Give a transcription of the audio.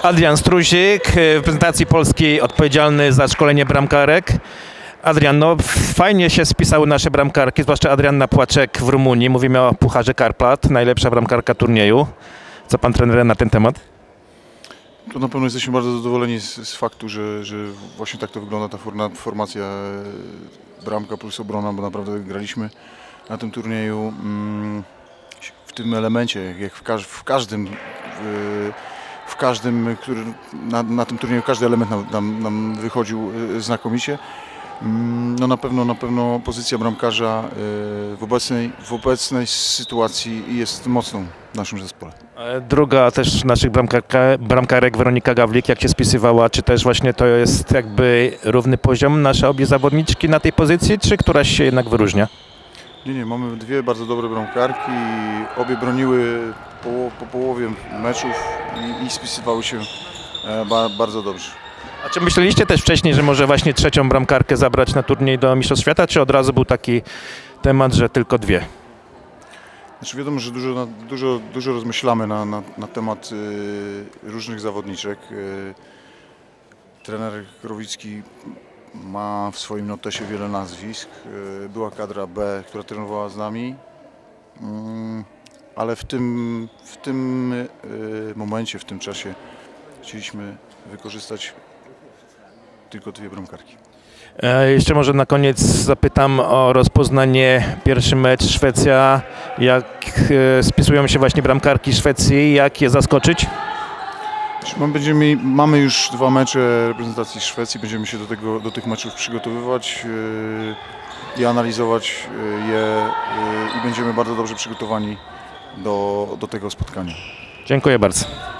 Adrian Struzik, w reprezentacji Polski odpowiedzialny za szkolenie bramkarek. Adrian, no fajnie się spisały nasze bramkarki, zwłaszcza Adrianna Płaczek w Rumunii. Mówimy o Pucharze Karpat, najlepsza bramkarka turnieju. Co pan trener na ten temat? To na pewno jesteśmy bardzo zadowoleni z faktu, że właśnie tak to wygląda ta formacja bramka plus obrona, bo naprawdę graliśmy na tym turnieju w tym elemencie, jak w każdym, który na tym turnieju każdy element nam wychodził znakomicie. No na pewno pozycja bramkarza w obecnej sytuacji jest mocną w naszym zespole. Druga też naszych bramkarek, Weronika Gawlik, jak się spisywała, czy też właśnie to jest jakby równy poziom nasze obie zawodniczki na tej pozycji, czy któraś się jednak wyróżnia? Nie, mamy dwie bardzo dobre bramkarki, obie broniły po połowie meczów i spisywały się bardzo dobrze. A czy myśleliście też wcześniej, że może właśnie trzecią bramkarkę zabrać na turniej do Mistrzostw Świata, czy od razu był taki temat, że tylko dwie? Znaczy wiadomo, że dużo rozmyślamy na temat różnych zawodniczek. Trener Krowicki ma w swoim notesie wiele nazwisk. Była kadra B, która trenowała z nami, ale w tym momencie, w tym czasie chcieliśmy wykorzystać tylko dwie bramkarki. Jeszcze może na koniec zapytam o rozpoznanie. Pierwszy mecz Szwecja. Jak spisują się właśnie bramkarki Szwecji? Jak je zaskoczyć? Mamy już dwa mecze reprezentacji Szwecji. Będziemy się do tych meczów przygotowywać i analizować je i będziemy bardzo dobrze przygotowani do tego spotkania. Dziękuję bardzo.